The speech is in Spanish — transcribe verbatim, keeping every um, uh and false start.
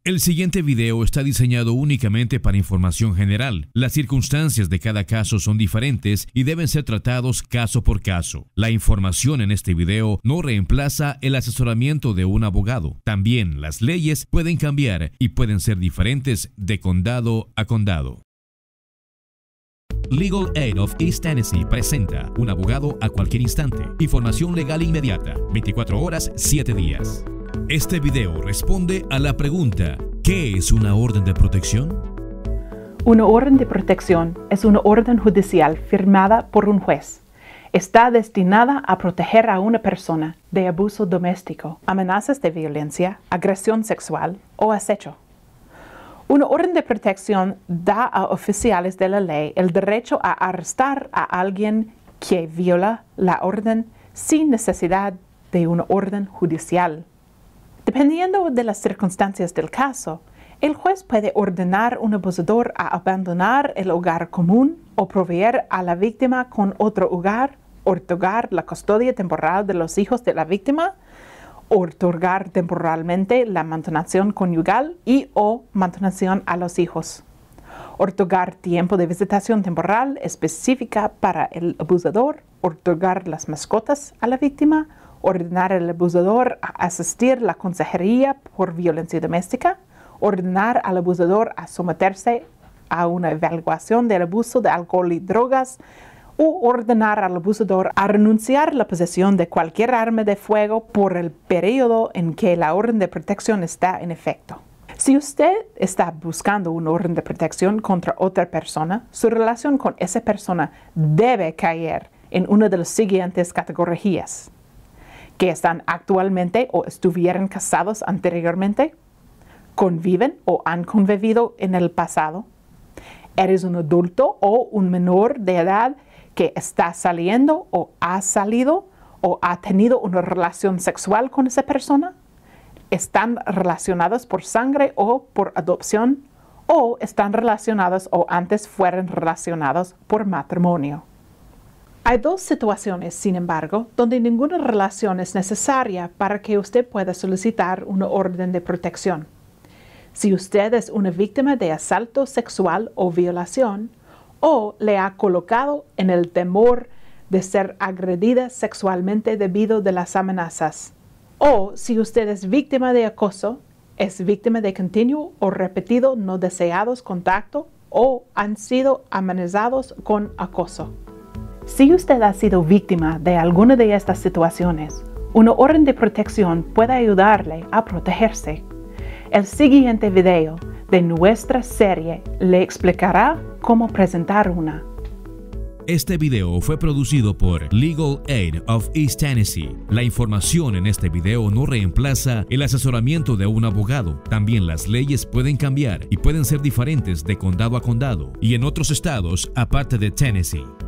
El siguiente video está diseñado únicamente para información general. Las circunstancias de cada caso son diferentes y deben ser tratados caso por caso. La información en este video no reemplaza el asesoramiento de un abogado. También las leyes pueden cambiar y pueden ser diferentes de condado a condado. Legal Aid of East Tennessee presenta un abogado a cualquier instante. Información legal inmediata, veinticuatro horas, siete días. Este video responde a la pregunta: ¿qué es una orden de protección? Una orden de protección es una orden judicial firmada por un juez. Está destinada a proteger a una persona de abuso doméstico, amenazas de violencia, agresión sexual o acecho. Una orden de protección da a oficiales de la ley el derecho a arrestar a alguien que viola la orden sin necesidad de una orden judicial. Dependiendo de las circunstancias del caso, el juez puede ordenar a un abusador a abandonar el hogar común o proveer a la víctima con otro hogar, otorgar la custodia temporal de los hijos de la víctima, otorgar temporalmente la manutención conyugal y o manutención a los hijos, otorgar tiempo de visitación temporal específica para el abusador, otorgar las mascotas a la víctima, ordenar al abusador a asistir a la consejería por violencia doméstica, ordenar al abusador a someterse a una evaluación del abuso de alcohol y drogas, u ordenar al abusador a renunciar a la posesión de cualquier arma de fuego por el periodo en que la orden de protección está en efecto. Si usted está buscando una orden de protección contra otra persona, su relación con esa persona debe caer en una de las siguientes categorías: que están actualmente o estuvieran casados anteriormente, conviven o han convivido en el pasado, eres un adulto o un menor de edad que está saliendo o ha salido o ha tenido una relación sexual con esa persona, están relacionados por sangre o por adopción, o están relacionados o antes fueron relacionados por matrimonio. Hay dos situaciones, sin embargo, donde ninguna relación es necesaria para que usted pueda solicitar una orden de protección. Si usted es una víctima de asalto sexual o violación, o le ha colocado en el temor de ser agredida sexualmente debido a las amenazas, o si usted es víctima de acoso, es víctima de continuo o repetido no deseados contacto, o han sido amenazados con acoso. Si usted ha sido víctima de alguna de estas situaciones, una orden de protección puede ayudarle a protegerse. El siguiente video de nuestra serie le explicará cómo presentar una. Este video fue producido por Legal Aid of East Tennessee. La información en este video no reemplaza el asesoramiento de un abogado. También las leyes pueden cambiar y pueden ser diferentes de condado a condado y en otros estados aparte de Tennessee.